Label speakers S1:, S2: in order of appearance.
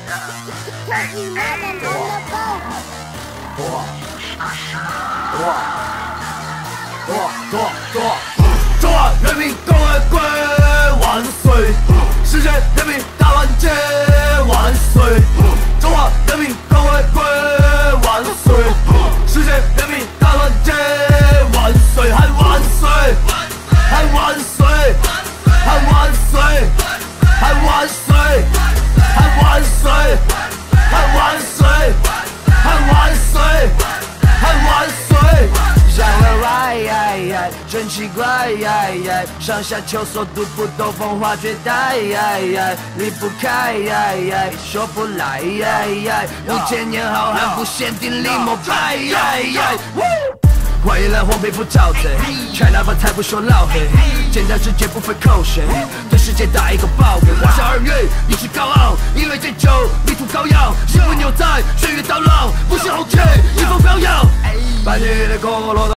S1: 中华人民共和国万岁！世界人民大团结万岁！中华人民共和国万岁！世界人民大团结万岁！喊万岁！喊万岁！喊万岁！喊万岁！喊万岁！喊万岁！喊万岁！喊万岁！想了歪，真奇怪，上下丘索读不懂风花绝代，离不开，说不来，5000年好汉不限定临摹拜，欢迎来黄皮肤沼泽 ，China 把财不说老黑，简单直接不费口水，对世界打一个报给。华夏2月，意志高昂，因为这酒迷途羔羊，幸福牛仔，岁月到老，不是红旗，迎风飘扬，半夜的高楼。